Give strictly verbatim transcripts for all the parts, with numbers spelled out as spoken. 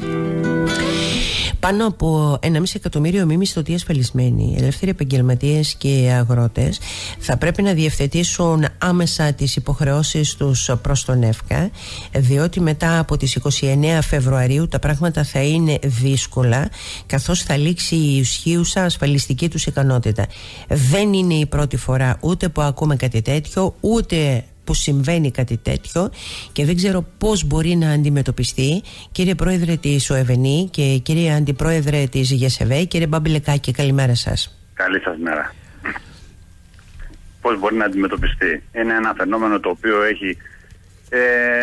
Πάνω από ενάμιση εκατομμύριο μη μισθωτοί ασφαλισμένοι, ελεύθεροι επαγγελματίες και αγρότες θα πρέπει να διευθετήσουν άμεσα τις υποχρεώσεις τους προς τον ΕΦΚΑ, διότι μετά από τις είκοσι εννέα Φεβρουαρίου τα πράγματα θα είναι δύσκολα, καθώς θα λήξει η ισχύουσα ασφαλιστική τους ικανότητα. Δεν είναι η πρώτη φορά ούτε που ακούμε κάτι τέτοιο, ούτε που συμβαίνει κάτι τέτοιο, και δεν ξέρω πώς μπορεί να αντιμετωπιστεί. Κύριε Πρόεδρε της ΟΕΒΕΝΗ και κύριε Αντιπρόεδρε της ΓΕΣΕΒΕ, κύριε Μπαμπηλεκάκη, καλημέρα σας. Καλή σας μέρα. Πώς μπορεί να αντιμετωπιστεί? Είναι ένα φαινόμενο το οποίο έχει ε,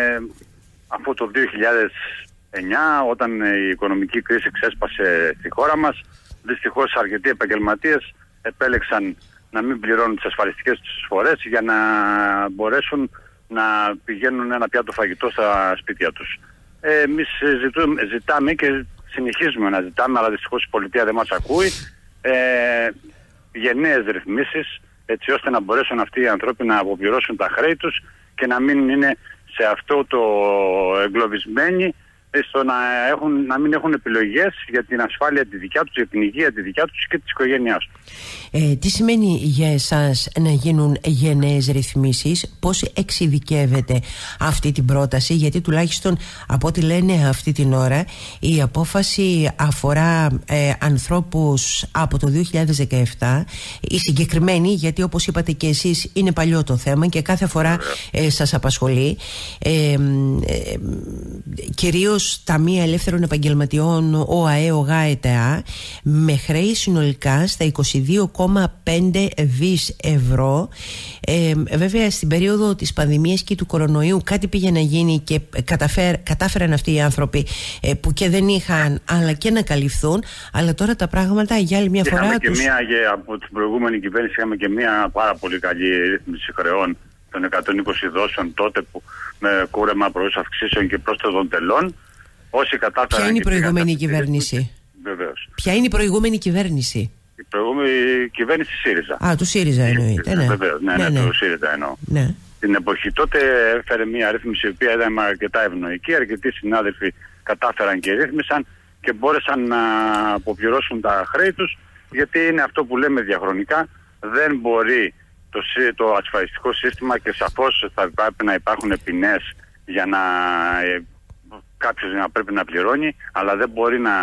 από το δύο χιλιάδες εννιά, όταν η οικονομική κρίση ξέσπασε στη χώρα μας. Δυστυχώς αρκετοί επαγγελματίες επέλεξαν να μην πληρώνουν τις ασφαλιστικές τους εισφορές για να μπορέσουν να πηγαίνουν ένα πιάτο φαγητό στα σπίτια τους. Ε, εμείς ζητούμε, ζητάμε και συνεχίζουμε να ζητάμε, αλλά δυστυχώς η πολιτεία δεν μας ακούει, ε, γενναίες ρυθμίσεις, έτσι ώστε να μπορέσουν αυτοί οι άνθρωποι να αποπληρώσουν τα χρέη τους και να μην είναι σε αυτό το εγκλωβισμένοι, στο να, έχουν, να μην έχουν επιλογές για την ασφάλεια τη δικιά τους, για την υγεία τη δικιά τους και της οικογένειάς τους. Ε, τι σημαίνει για εσάς να γίνουν γενναίες ρυθμίσεις? Πώς εξειδικεύεται αυτή την πρόταση? Γιατί τουλάχιστον από ό,τι λένε αυτή την ώρα η απόφαση αφορά ε, ανθρώπους από το δύο χιλιάδες δεκαεπτά, η συγκεκριμένη, γιατί όπως είπατε και εσείς είναι παλιό το θέμα και κάθε φορά ε, σας απασχολεί, ε, ε, κυρίως Ταμεία Ελεύθερων Επαγγελματιών, ΟΑΕ, ΟΓΑΕΤΑ, με χρέη συνολικά στα είκοσι δύο κόμμα πέντε δις ευρώ. Ε, βέβαια στην περίοδο της πανδημίας και του κορονοϊού κάτι πήγε να γίνει και καταφέρ, κατάφεραν αυτοί οι άνθρωποι ε, που και δεν είχαν αλλά και να καλυφθούν, αλλά τώρα τα πράγματα για άλλη μια φορά και τους... μια, και από την προηγούμενη κυβέρνηση είχαμε και μια πάρα πολύ καλή ρύθμιση χρεών των εκατόν είκοσι δόσεων τότε, που με κούρεμα προς αυξήσεων και πρόσθετων τελών. Όσοι κατάφεραν. Ποια είναι η προηγούμενη κυβέρνηση? Βεβαίως. Ποια είναι η προηγούμενη κυβέρνηση? Η προηγούμενη κυβέρνηση ΣΥΡΙΖΑ. Α, του ΣΥΡΙΖΑ εννοείται. Ναι, βεβαίως, ναι, ναι, ναι, ναι, του ΣΥΡΙΖΑ εννοώ. Ναι. Την εποχή τότε έφερε μια ρύθμιση η οποία ήταν αρκετά ευνοϊκή. Αρκετοί συνάδελφοι κατάφεραν και ρύθμισαν και μπόρεσαν να αποπληρώσουν τα χρέη τους, γιατί είναι αυτό που λέμε διαχρονικά. Δεν μπορεί το, το ασφαλιστικό σύστημα, και σαφώς θα πρέπει να υπάρχουν ποινές για να κάποιος να πρέπει να πληρώνει, αλλά δεν μπορεί να,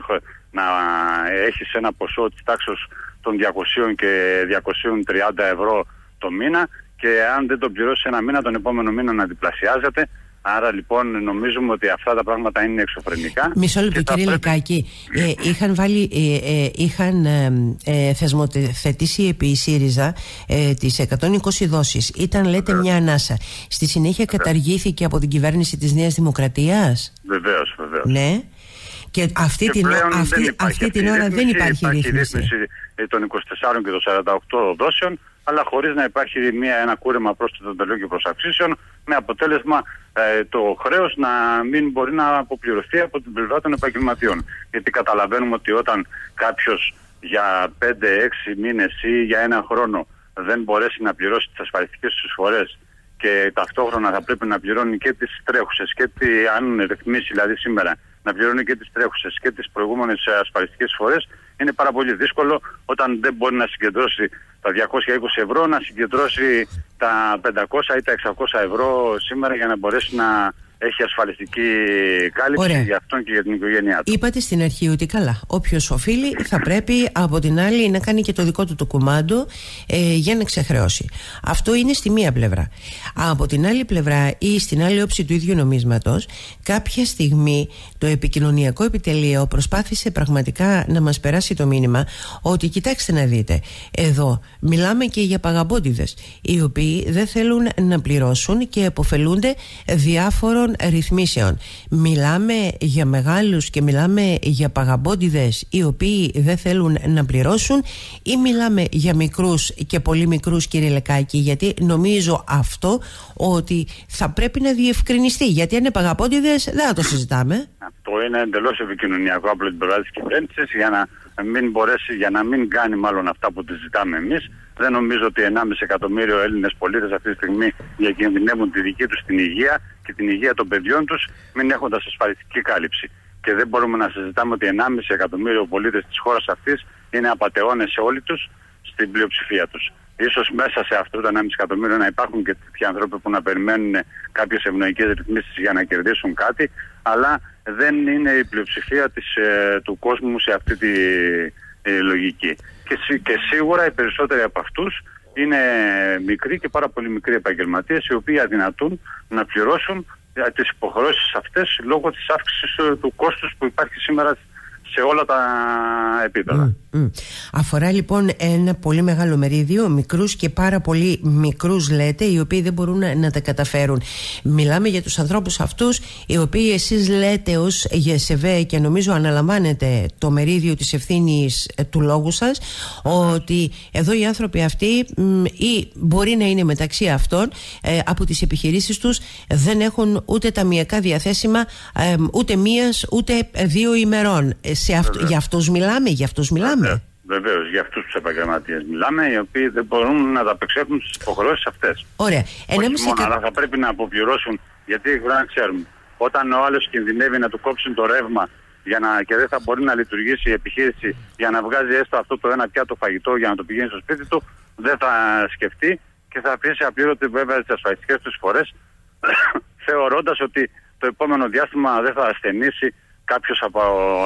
να έχεις ένα ποσό της τάξης των διακόσια και διακόσια τριάντα ευρώ το μήνα, και αν δεν το πληρώσει ένα μήνα, τον επόμενο μήνα να διπλασιάζεται. Άρα λοιπόν νομίζουμε ότι αυτά τα πράγματα είναι εξωφρενικά. Μισό λεπτό κύριε πρέπει... Λεκάκη, ε, είχαν, βάλει, ε, ε, είχαν ε, ε, θεσμοθετήσει επί η ΣΥΡΙΖΑ ε, τις εκατόν είκοσι δόσεις. Ήταν λέτε Βεβαίως. μια ανάσα. Στη συνέχεια Βεβαίως. καταργήθηκε από την κυβέρνηση της Νέας Δημοκρατίας. Βεβαίως, βεβαίως. Ναι. Και αυτή, και την, αυτή, αυτή την ώρα δεν υπάρχει, υπάρχει ρύθμιση. ρύθμιση των είκοσι τεσσάρων και των σαράντα οκτώ δόσεων, αλλά χωρίς να υπάρχει μια, ένα κούρεμα πρόσθετων τελών και προσαυξήσεων, με αποτέλεσμα ε, το χρέος να μην μπορεί να αποπληρωθεί από την πλευρά των επαγγελματιών. Γιατί καταλαβαίνουμε ότι όταν κάποιος για πέντε έξι μήνες ή για ένα χρόνο δεν μπορέσει να πληρώσει τις ασφαλιστικές του εισφορές και ταυτόχρονα θα πρέπει να πληρώνει και τις τρέχουσες και τι, αν ρυθμίσει δηλαδή σήμερα, να πληρώνει και τις τρέχουσες και τις προηγούμενες ασφαλιστικές εισφορές, είναι πάρα πολύ δύσκολο όταν δεν μπορεί να συγκεντρώσει τα διακόσια είκοσι ευρώ, να συγκεντρώσει τα πεντακόσια ή τα εξακόσια ευρώ σήμερα για να μπορέσει να έχει ασφαλιστική κάλυψη Ωραία. για αυτόν και για την οικογένειά του. Είπατε στην αρχή ότι καλά, όποιος οφείλει θα πρέπει από την άλλη να κάνει και το δικό του το κουμάντο ε, για να ξεχρεώσει. Αυτό είναι στη μία πλευρά. Από την άλλη πλευρά ή στην άλλη όψη του ίδιου νομίσματος, κάποια στιγμή το επικοινωνιακό επιτελείο προσπάθησε πραγματικά να μας περάσει το μήνυμα ότι κοιτάξτε να δείτε, εδώ μιλάμε και για παγαμπόντιδες οι οποίοι δεν θέλουν να πληρώσουν και επωφελούνται διάφορων ρυθμίσεων. Μιλάμε για μεγάλους και μιλάμε για παγαμπόντιδες οι οποίοι δεν θέλουν να πληρώσουν, ή μιλάμε για μικρούς και πολύ μικρούς, κύριε Λεκάκη? Γιατί νομίζω αυτό ότι θα πρέπει να διευκρινιστεί, γιατί αν είναι παγαμπόντιδες δεν θα το συζητάμε. Αυτό είναι εντελώς επικοινωνιακό από την πλευρά της κυβέρνησης, για να μην μπορέσει, για να μην κάνει μάλλον αυτά που τη ζητάμε εμείς. Δεν νομίζω ότι ενάμιση εκατομμύριο Έλληνες πολίτες αυτή τη στιγμή διακινδυνεύουν τη δική τους την υγεία και την υγεία των παιδιών τους, μην έχοντας ασφαλιστική κάλυψη. και δεν μπορούμε να συζητάμε ότι ενάμιση εκατομμύριο πολίτες της χώρας αυτής είναι απατεώνες όλοι τους στην πλειοψηφία τους. Ίσως μέσα σε αυτό το ενάμιση εκατομμύριο να υπάρχουν και τέτοιοι άνθρωποι που να περιμένουν κάποιες ευνοϊκές ρυθμίσεις για να κερδίσουν κάτι, αλλά δεν είναι η πλειοψηφία της, ε, του κόσμου σε αυτή τη ε, λογική. Και, και σίγουρα οι περισσότεροι από αυτούς είναι μικροί και πάρα πολύ μικροί επαγγελματίες, οι οποίοι αδυνατούν να πληρώσουν ε, τις υποχρεώσεις αυτές λόγω της αύξησης ε, του κόστους που υπάρχει σήμερα σε όλα τα επίπεδα. Mm, mm. Αφορά λοιπόν ένα πολύ μεγάλο μερίδιο, μικρούς και πάρα πολύ μικρούς λέτε, οι οποίοι δεν μπορούν να, να τα καταφέρουν. Μιλάμε για τους ανθρώπους αυτούς, οι οποίοι εσείς λέτε ως ΓΕΣΕΒΕ, και νομίζω αναλαμβάνετε το μερίδιο της ευθύνης ε, του λόγου σας, ότι εδώ οι άνθρωποι αυτοί μ, ή μπορεί να είναι μεταξύ αυτών ε, από τις επιχειρήσεις τους δεν έχουν ούτε ταμιακά διαθέσιμα ε, ούτε μίας ούτε δύο ημερών. Σε αυτ... Για αυτούς μιλάμε, για αυτούς μιλάμε. Βεβαίως, για αυτούς τους επαγγελματίες μιλάμε, οι οποίοι δεν μπορούν να ανταπεξέλθουν στις υποχρεώσεις αυτές. Ωραία. Όχι μόνο, κα... αλλά θα πρέπει να αποπληρώσουν, γιατί πρέπει να ξέρουμε, όταν ο άλλος κινδυνεύει να του κόψουν το ρεύμα για να... και δεν θα μπορεί να λειτουργήσει η επιχείρηση για να βγάζει έστω αυτό το ένα πιάτο φαγητό για να το πηγαίνει στο σπίτι του, δεν θα σκεφτεί και θα αφήσει απλήρωτη βέβαια τις ασφαλιστικές του εισφορές, θεωρώντας ότι το επόμενο διάστημα δεν θα ασθενήσει κάποιος από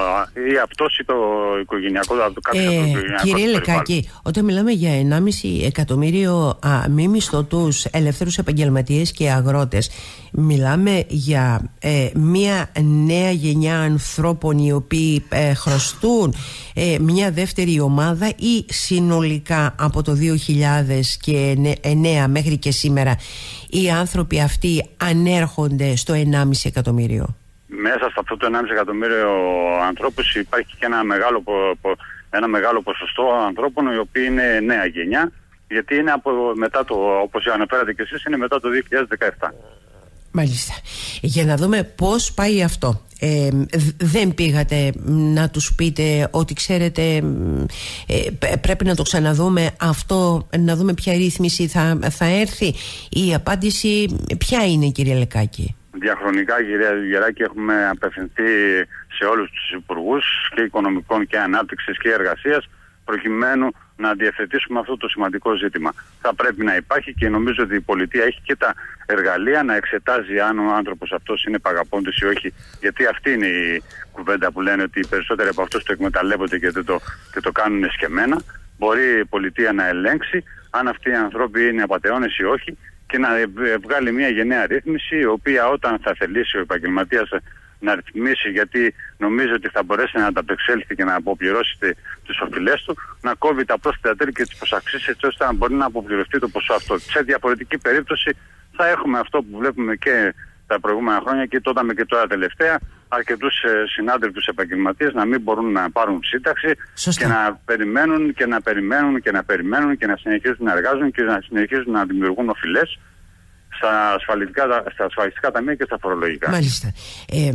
ή αυτός ή το οικογενειακό, το κάποιος ε, από το οικογενειακό. Κύριε Λεκάκη, όταν μιλάμε για ενάμιση εκατομμύριο α, μη μισθωτούς ελεύθερους επαγγελματίες και αγρότες, μιλάμε για ε, μια νέα γενιά ανθρώπων οι οποίοι ε, χρωστούν ε, μια δεύτερη ομάδα, ή συνολικά από το δύο χιλιάδες εννέα μέχρι και σήμερα οι άνθρωποι αυτοί ανέρχονται στο ενάμιση εκατομμύριο? Μέσα σε αυτό το ενάμιση εκατομμύριο ανθρώπους υπάρχει και ένα μεγάλο, ένα μεγάλο ποσοστό ανθρώπων οι οποίοι είναι νέα γενιά, γιατί είναι από μετά το, όπως αναφέρατε και εσείς, είναι μετά το δύο χιλιάδες δεκαεπτά. Μάλιστα. Για να δούμε πώς πάει αυτό. Ε, δεν πήγατε να τους πείτε ότι ξέρετε ε, πρέπει να το ξαναδούμε αυτό, να δούμε ποια ρύθμιση θα, θα έρθει? Η απάντηση ποια είναι, κύριε Λεκάκη? Διαχρονικά, κυρία Γεράκη, έχουμε απευθυνθεί σε όλους τους υπουργούς και οικονομικών και ανάπτυξης και εργασίας, προκειμένου να διευθετήσουμε αυτό το σημαντικό ζήτημα. Θα πρέπει να υπάρχει, και νομίζω ότι η πολιτεία έχει και τα εργαλεία να εξετάζει αν ο άνθρωπος αυτός είναι παγαπώντης ή όχι, γιατί αυτή είναι η κουβέντα που λένε ότι οι περισσότεροι από αυτούς το εκμεταλλεύονται και το, και το κάνουν εσκεμμένα. Μπορεί η πολιτεία να ελέγξει αν αυτοί οι άνθρωποι είναι απατεώνες ή όχι και να βγάλει μια γενναία ρύθμιση, η οποία όταν θα θελήσει ο επαγγελματίας να ρυθμίσει, γιατί νομίζω ότι θα μπορέσει να ανταπεξέλθει και να αποπληρώσει τις οφειλές του, να κόβει τα πρόσθετα τέλη και τις προσαξίσεις, έτσι ώστε να μπορεί να αποπληρωθεί το ποσό αυτό. Σε διαφορετική περίπτωση θα έχουμε αυτό που βλέπουμε και τα προηγούμενα χρόνια και τότε με και τώρα τελευταία, αρκετούς συνάδελφους επαγγελματίες να μην μπορούν να πάρουν σύνταξη. Σωστά. Και να περιμένουν και να περιμένουν και να περιμένουν και να συνεχίζουν να εργάζονται και να συνεχίζουν να δημιουργούν οφειλές στα ασφαλιστικά, στα ασφαλιστικά ταμεία και στα φορολογικά. Μάλιστα. Ε,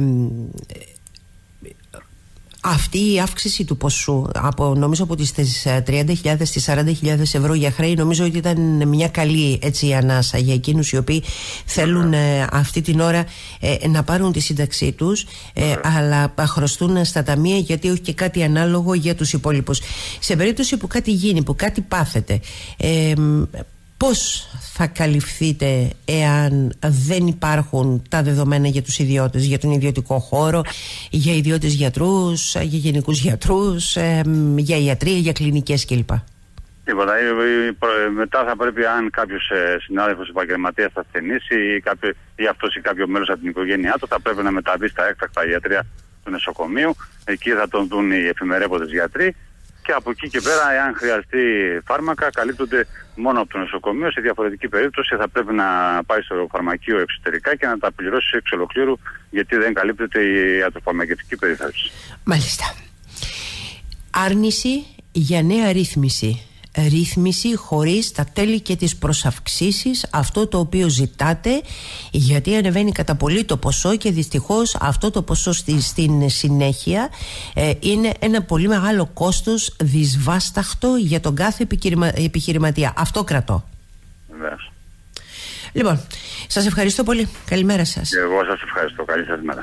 αυτή η αύξηση του ποσού από, νομίζω από τις τριάντα χιλιάδες στις σαράντα χιλιάδες ευρώ για χρέη, νομίζω ότι ήταν μια καλή έτσι ανάσα για εκείνους οι οποίοι θέλουν ε, αυτή την ώρα ε, να πάρουν τη σύνταξή τους, ε, αλλά χρωστούν στα ταμεία, γιατί όχι και κάτι ανάλογο για τους υπόλοιπους. Σε περίπτωση που κάτι γίνει, που κάτι πάθετε, ε, πώς θα καλυφθείτε εάν δεν υπάρχουν τα δεδομένα για τους ιδιώτες, για τον ιδιωτικό χώρο, για ιδιώτες γιατρούς, για γενικούς γιατρούς, για ιατρία, για κλινικές κλπ? Τίποτα. Μετά θα πρέπει, αν κάποιος συνάδελφος επαγγελματίας θα ασθενήσει ή, κάποιο, ή αυτός ή κάποιο μέλος από την οικογένειά του, θα πρέπει να μεταβεί στα έκτακτα ιατρία του νοσοκομείου. Εκεί θα τον δουν οι εφημερέποντες γιατροί. Και από εκεί και πέρα, εάν χρειαστεί φάρμακα, καλύπτονται μόνο από το νοσοκομείο. Σε διαφορετική περίπτωση θα πρέπει να πάει στο φαρμακείο εξωτερικά και να τα πληρώσει εξ ολοκλήρου, γιατί δεν καλύπτεται η ιατροφαρμακευτική περίθαλψη. Μάλιστα. Άρνηση για νέα ρύθμιση. Ρύθμιση χωρίς τα τέλη και τις προσαυξήσεις, αυτό το οποίο ζητάτε, γιατί ανεβαίνει κατά πολύ το ποσό και δυστυχώς αυτό το ποσό στη, στην συνέχεια ε, είναι ένα πολύ μεγάλο κόστος, δυσβάσταχτο για τον κάθε επιχειρημα, επιχειρηματία. Αυτό κρατώ. Βεβαίως. Λοιπόν, σας ευχαριστώ πολύ. Καλημέρα σας. Και εγώ σας ευχαριστώ. Καλή σας μέρα.